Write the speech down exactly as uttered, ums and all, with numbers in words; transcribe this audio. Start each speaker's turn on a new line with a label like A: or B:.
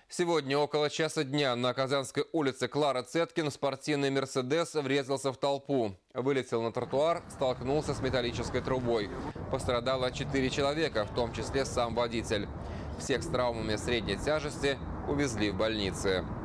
A: Сегодня около часа дня на Казанской улице Клара Цеткин спортивный «Мерседес» врезался в толпу. Вылетел на тротуар, столкнулся с металлической трубой. Пострадало четыре человека, в том числе сам водитель. Всех с травмами средней тяжести увезли в больницы.